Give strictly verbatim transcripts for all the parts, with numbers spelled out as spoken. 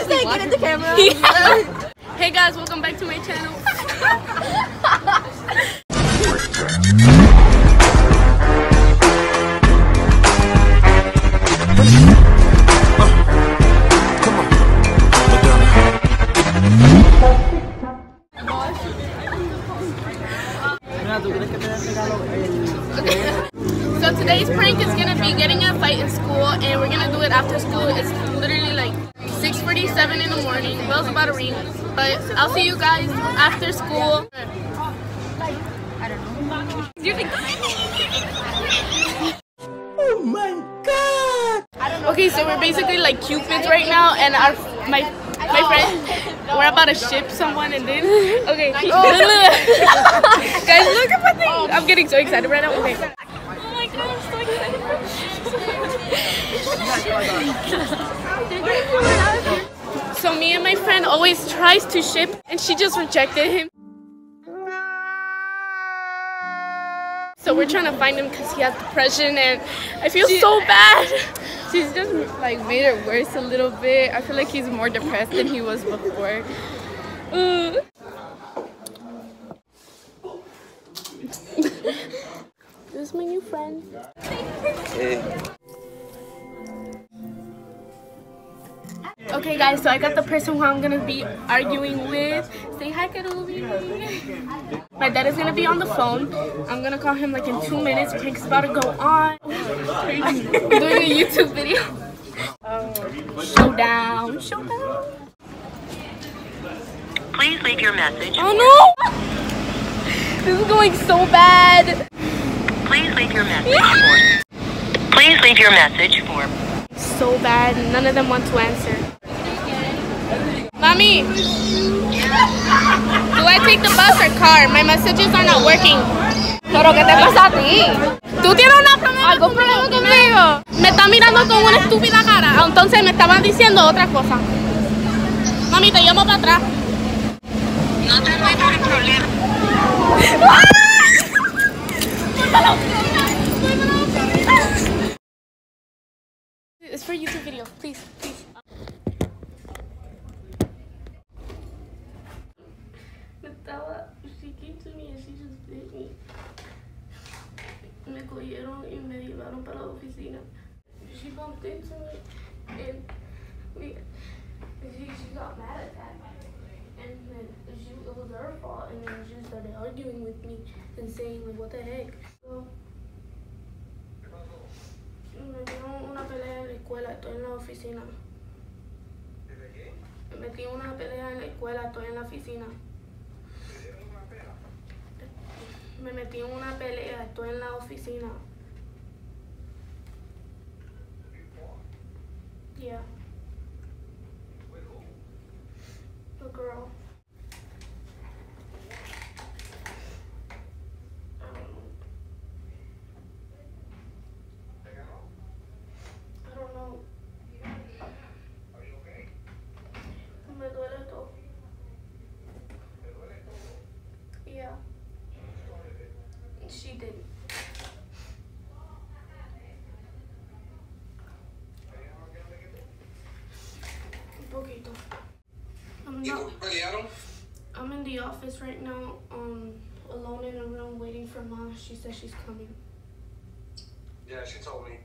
just like get in the camera. Yeah. Hey guys, welcome back to my channel. So today's prank is gonna be getting in a fight in school, and we're gonna do it after school. It's literally like six forty-seven in the morning. Bell's about to ring, but I'll see you guys after school. I don't know. You're like, Oh my god! I don't know. okay, so we're basically like cupids right now, and our my my friend, we're about to ship someone, and then okay. Oh. Guys, look at my thing. I'm getting so excited right now. Okay. Oh my god, I'm so excited. So me and my friend always tries to ship, and she just rejected him. So we're trying to find him because he has depression, and I feel she, so bad. She's just like made it worse a little bit. I feel like he's more depressed than he was before. Uh. This is my new friend. Hey. Okay guys, so I got the person who I'm gonna be arguing with. Say hi, Karubi. My dad is gonna be on the phone. I'm gonna call him like in two minutes. Prank's about to go on. I'm doing a YouTube video. Showdown, showdown. Please leave your message. Oh no! This is going so bad. Please leave your message for. Please leave your message for. So bad. None of them want to answer. Mommy, do I take the bus or car? My messages are not working. Pero ¿qué te pasa a ti? ¿Tú tienes una problema ¿Algún problema conmigo? Me está mirando con una estúpida cara. Entonces me estaba diciendo otra cosa. Mami, te llamo para atrás. No te metas en problemas. It's for YouTube video, please, please. She came to me and she just bit me. Me cogieron y me llevaron para la oficina. She bumped into me and we, she, she got mad at that. And then she, it was her fault, and then she started arguing with me and saying like, what the heck. So, me dieron una pelea en la escuela, estoy en la oficina. Me metí en una pelea en la escuela, estoy en la oficina. Me metí en una pelea, estoy en la oficina. Yeah. The girl. Yeah. She did. Un poquito. I'm not. I'm in the office right now, um, alone in a room waiting for Ma. She says she's coming. Yeah, she told me.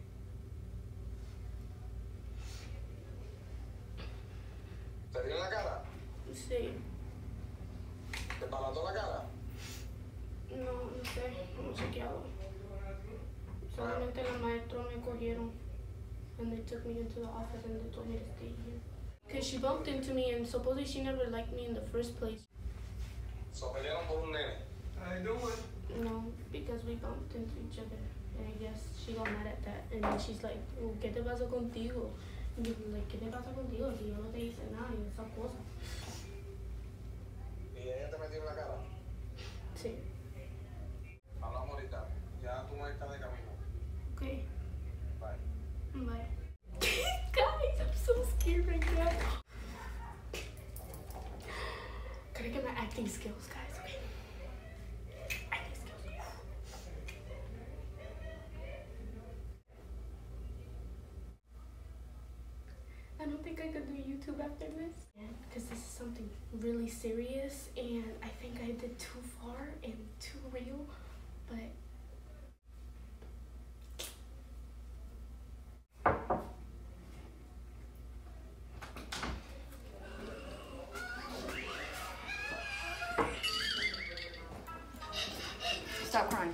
¿Te dio en la cara? Sí. ¿Te palató la cara? No, no sé, no he chequeado. Solamente los maestros me cogieron and they took me into the office and they told me to stay here. Because she bumped into me and supposedly she never liked me in the first place. So pelearon por un nene. I do it. No, because we bumped into each other. And I guess she got mad at that. And then she's like, oh, ¿qué te pasa contigo? And yo like, ¿qué te pasa contigo? Si yo no te hice nada y esas cosas. ¿Y ella te metió en la cara? Sí. Hablamos ahorita. Ya tú no estás de camino. Okay. Bye. Bye. Guys, I'm so scared right now. Gotta get my acting skills, guys. Okay. Acting skills. I don't think I I could do YouTube after this. Because this is something really serious, and I think I did too far and too real, but Stop crying.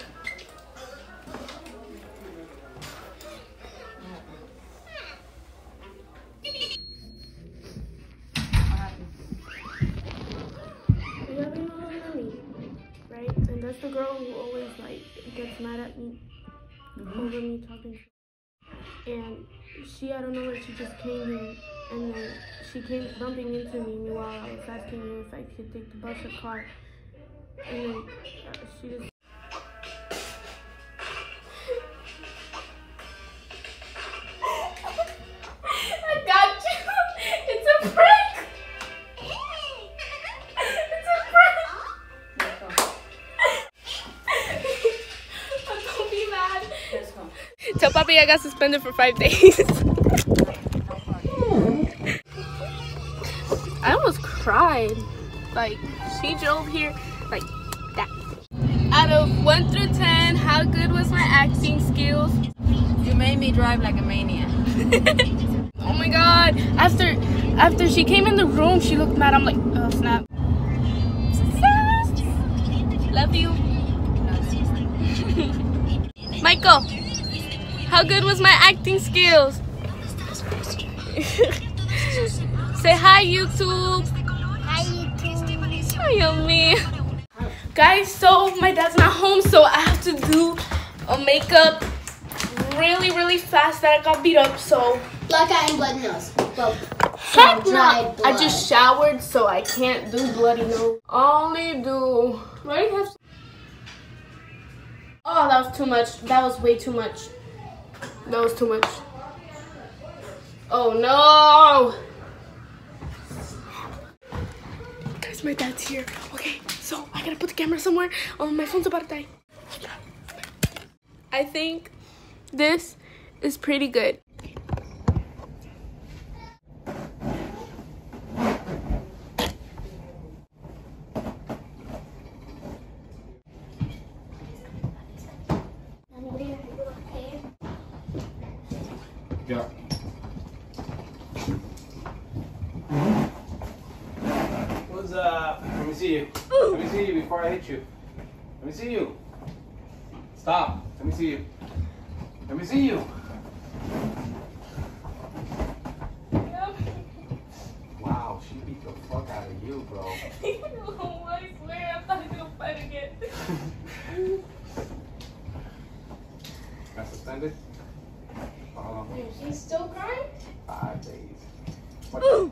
right? And that's the girl who always like gets mad at me mm-hmm. over me talking. And she, I don't know where she just came here, and then she came bumping into me while I was asking her if I could take the bus or car. And then uh, she just. I got you. It's a prank. It's a prank. Don't be mad. Tell Papi I got suspended for five days. I almost cried. Like, she drove here like that. Out of one through ten, how good was my acting skills? You made me drive like a maniac. Oh my god. After after she came in the room, she looked mad. I'm like, oh snap. Love you. Michael, how good was my acting skills? Say hi, YouTube. Hi, YouTube. Hi, me. Guys, so my dad's not home, so I have to do a makeup really, really fast that I got beat up, so. Black eye and blood nose. Well, Heck no. dried blood. I just showered, so I can't do bloody nose. Only do. Right? Have oh, that was too much. That was way too much. That was too much. Oh no! Guys, my dad's here. Okay, so I gotta put the camera somewhere. Oh, my phone's about to die. I think this is pretty good. Yeah. What's up? Let me see you. Let me see you before I hit you. Let me see you. Stop. Let me see you. Let me see you. Wow, she beat the fuck out of you, bro. No, I swear I'm not gonna fight again. Got suspended? Hold on. She's still crying? Five days. What the?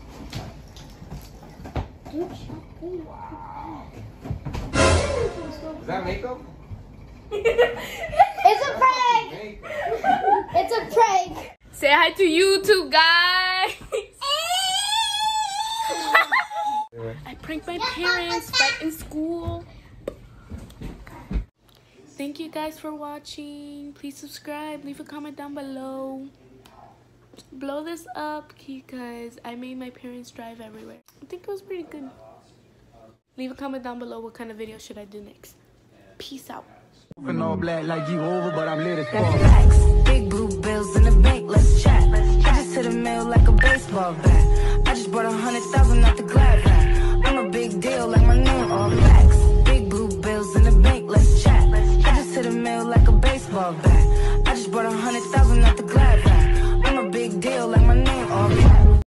Wow. Is that makeup? It's a prank! Makeup. It's a prank! Say hi to YouTube, guys. I pranked my parents right in school. Thank you guys for watching. Please subscribe, leave a comment down below. Blow this up because I made my parents drive everywhere. I think it was pretty good. Leave a comment down below what kind of video should I do next. Peace out. All black like you over, but I'm lit as fuck. Big blue bills in the bank, let's chat. I just hit a mail like a baseball bat. I just brought a hundred thousand out the glad van.